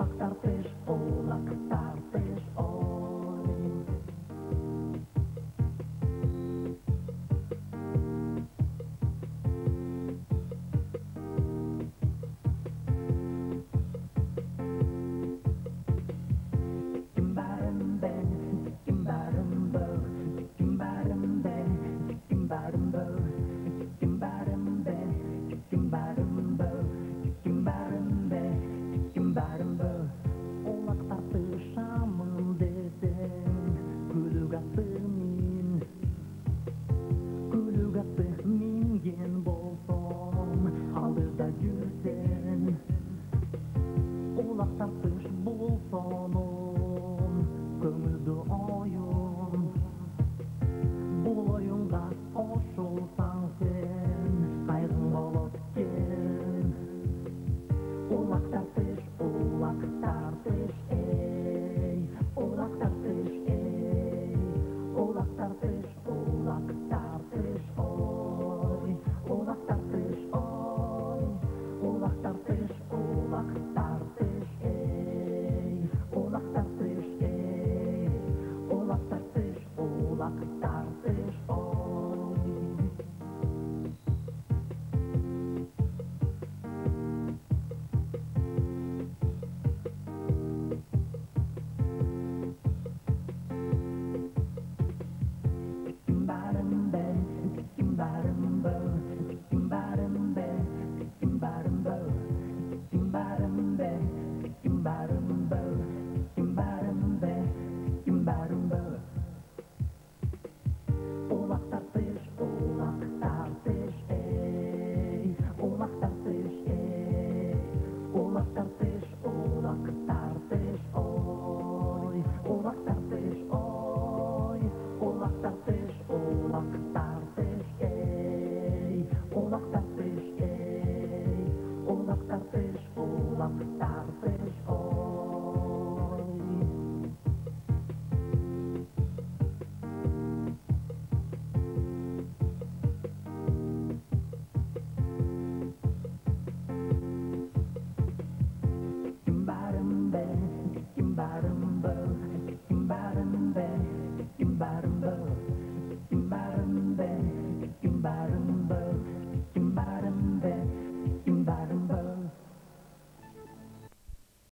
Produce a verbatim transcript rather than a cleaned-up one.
Улак тартыш, улак тартыш, ой. Kimbarım ben, kimbarım bu, kimbarım ben, kimbarım bu, kimbarım ben, kimbarım bu, kimbarım ben, kimbarım bu. Улак тартышамын десең, күлүк атты мин, күлүк атты минген болсом, алдыда жүрсең. Улак тартыш болсоным, көңүлдү оюн, бул оюнга кошулсаң сен, кайгың болот экен. Улак тартыш, улак тартыш, эй, улак тартыш, эй, улак тартыш, улак тартыш, ой, улак тартыш, ой, улак тартыш, улак тартыш, эй, улак тартыш, эй, улак тартыш, улак тартыш, ой. Kimbarım ben, kimbarım bu, kimbarım ben, kimbarım bu, kimbarım ben, kimbarım bu, kimbarım ben, kimbarım bu. Улак тартыш, улак тартыш, эй, улак тартыш, эй, улак тартыш, улак тартыш, ой, улак тартыш, ой, улак тартыш, улак тартыш, эй, улак тартыш, эй, улак тартыш, улак тартыш.